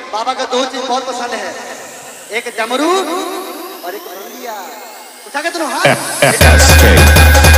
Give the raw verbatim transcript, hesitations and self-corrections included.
बाबा का दो चीज बहुत पसंद है, एक डमरू और एक बंदिया। उठा के दोनों हाथ।